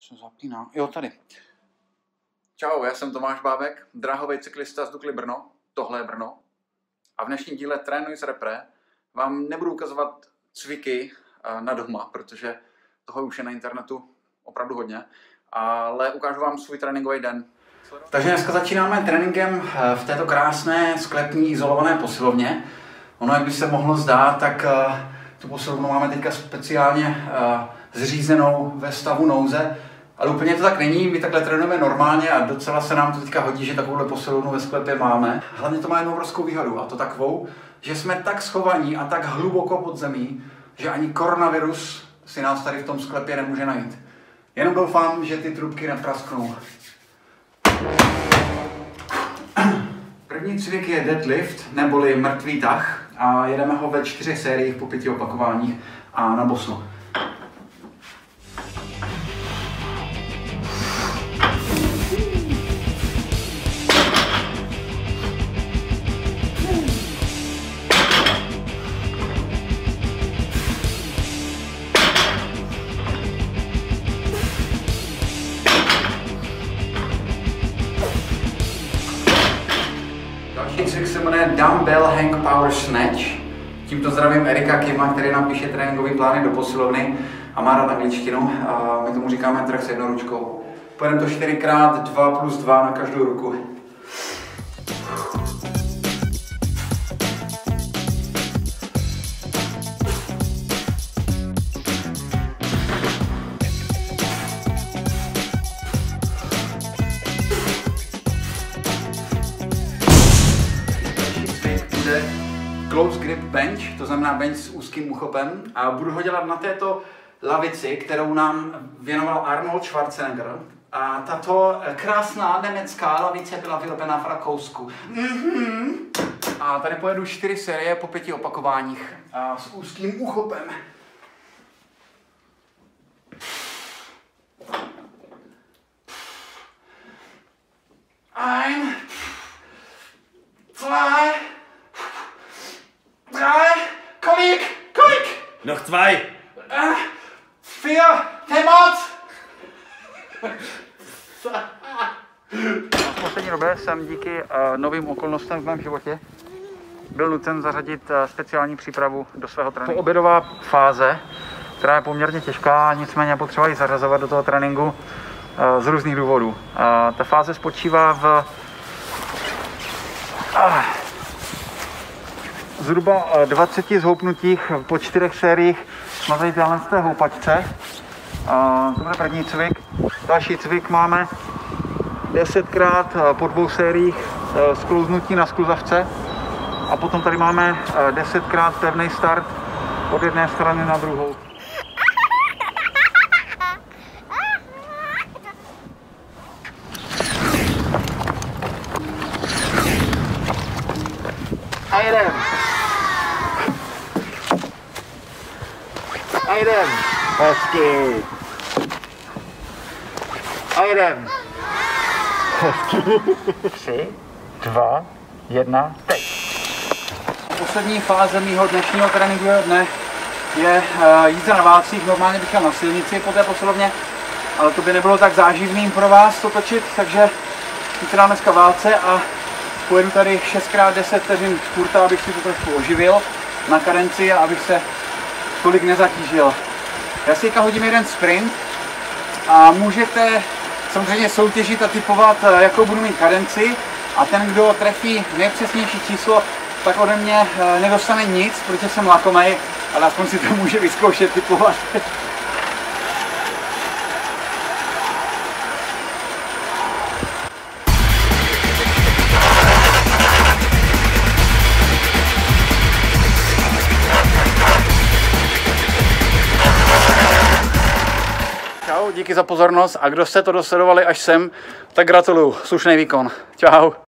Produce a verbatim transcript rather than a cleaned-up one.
Se zapíná. Jo, tady. Čau, já jsem Tomáš Bábek, dráhový cyklista z Dukly Brno, tohle je Brno. A v dnešním díle Trénuj s repre vám nebudu ukazovat cviky na doma, protože toho už je na internetu opravdu hodně, ale ukážu vám svůj tréninkový den. Takže dneska začínáme tréninkem v této krásné sklepní izolované posilovně. Ono, jak by se mohlo zdát, tak tu posilovnu máme teďka speciálně zřízenou ve stavu nouze, ale úplně to tak není, my takhle trénujeme normálně a docela se nám to teďka hodí, že takovouhle posilovnu ve sklepě máme. Hlavně to má jednu obrovskou výhodu, a to takovou, že jsme tak schovaní a tak hluboko pod zemí, že ani koronavirus si nás tady v tom sklepě nemůže najít. Jenom doufám, že ty trubky neprasknou. První cvik je deadlift, neboli mrtvý tah, a jedeme ho ve čtyřech sériích po pěti opakováních a na boso. Další cvik se jmenuje Dumbbell Hang Power Snatch. Tímto zdravím Erika Kima, který nám píše tréninkový plány do posilovny a má rád angličtinu. A my tomu říkáme trh s jednou ručkou. Pojedeme to čtyřikrát, dva plus dva na každou ruku. Close grip bench, to znamená bench s úzkým uchopem, a budu ho dělat na této lavici, kterou nám věnoval Arnold Schwarzenegger. A tato krásná německá lavice byla vyrobena v Rakousku. Mm-hmm. A tady pojedu čtyři série po pěti opakováních a s úzkým uchopem. Ein, zwei, drei, kolik, kolik? Noch zwei. Uh, vier, ten moc. V poslední době jsem díky uh, novým okolnostem v mém životě byl nucen zařadit uh, speciální přípravu do svého tréninku. Obědová fáze, která je poměrně těžká, nicméně potřeba ji zařazovat do toho tréninku uh, z různých důvodů. Uh, ta fáze spočívá v uh, zhruba dvaceti zhoupnutích po čtyřech sériích na tady té houpačce. To bude první cvik. Další cvik máme desetkrát po dvou sériích sklouznutí na skluzavce. A potom tady máme desetkrát pevný start od jedné strany na druhou. A jedem. A jedem. Hezky. A jedem. Hezky. Tři, dva, jedna, teď. Poslední fáze mýho dnešního tréninkového dne je uh, jízda na válcích. Normálně bych šel na silnici po té posilovně, ale to by nebylo tak záživným pro vás to točit, takže si dám dneska válce a pojedu tady šest krát deset vteřin kurta, abych si to trošku oživil na kadenci a abych se tolik nezatížil. Já si teďka hodím jeden sprint a můžete samozřejmě soutěžit a typovat, jakou budu mít kadenci, a ten, kdo trefí nejpřesnější číslo, tak ode mě nedostane nic, protože jsem lakomej, ale aspoň si to může vyzkoušet typovat. Čau, díky za pozornost, a kdo jste to dosledovali až sem, tak gratuluju, slušný výkon. Čau.